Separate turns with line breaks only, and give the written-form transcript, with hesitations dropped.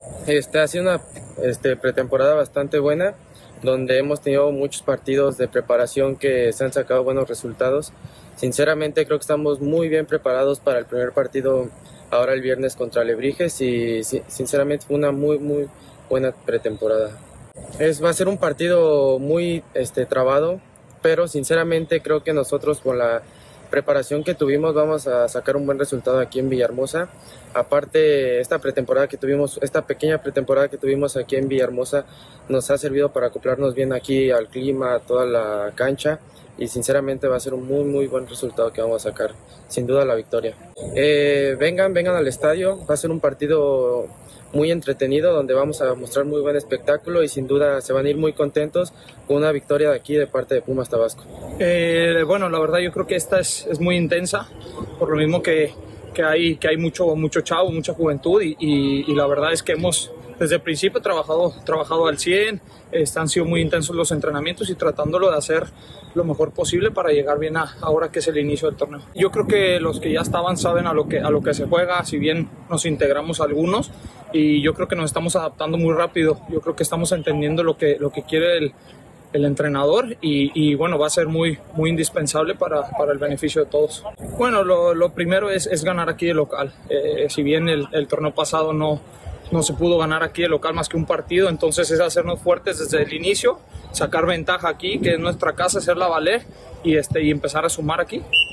Ha sido una pretemporada bastante buena, donde hemos tenido muchos partidos de preparación que se han sacado buenos resultados. Sinceramente creo que estamos muy bien preparados para el primer partido ahora el viernes contra Alebrijes y sinceramente fue una muy buena pretemporada. Va a ser un partido muy trabado, pero sinceramente creo que nosotros con la preparación que tuvimos vamos a sacar un buen resultado aquí en Villahermosa. Aparte, esta pequeña pretemporada que tuvimos aquí en Villahermosa nos ha servido para acoplarnos bien aquí al clima, a toda la cancha, y sinceramente va a ser un muy buen resultado que vamos a sacar, sin duda la victoria. Vengan al estadio, va a ser un partido muy entretenido donde vamos a mostrar muy buen espectáculo y sin duda se van a ir muy contentos con una victoria de aquí de parte de Pumas Tabasco.
Bueno, la verdad yo creo que esta es muy intensa, por lo mismo que hay mucho chavo, mucha juventud y la verdad es que hemos desde el principio trabajado al 100, han sido muy intensos los entrenamientos y tratándolo de hacer lo mejor posible para llegar bien a ahora que es el inicio del torneo. Yo creo que los que ya estaban saben a lo que se juega, si bien nos integramos algunos, y yo creo que nos estamos adaptando muy rápido. Yo creo que estamos entendiendo lo que quiere el entrenador y bueno, va a ser muy indispensable para el beneficio de todos. Bueno, lo primero es ganar aquí de local. Si bien el torneo pasado no se pudo ganar aquí de local más que un partido, entonces es hacernos fuertes desde el inicio, sacar ventaja aquí, que es nuestra casa, hacerla valer y empezar a sumar aquí.